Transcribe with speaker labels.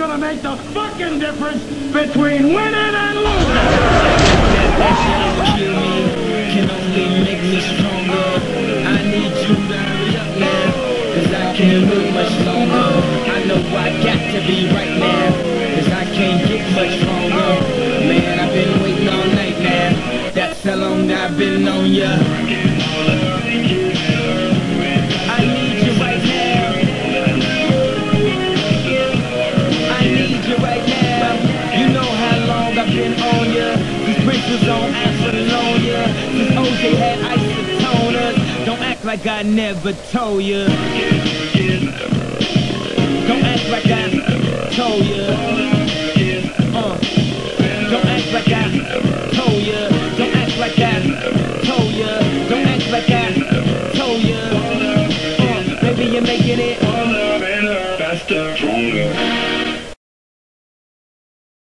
Speaker 1: gonna make the fucking difference between winning and losing.
Speaker 2: That shit'll kill me, can only make me stronger. I need you to hurry up now, cause I can't wait much longer. I know I got to be right now, cause I can't get much stronger. Man, I've been waiting all night now, that's how long I've been on ya. I need you right now, I need you right now. You know how long I've been on ya, these Prince was on Apollonia, since OJ had isotoners. Don't act like I never told ya, don't act like I told ya.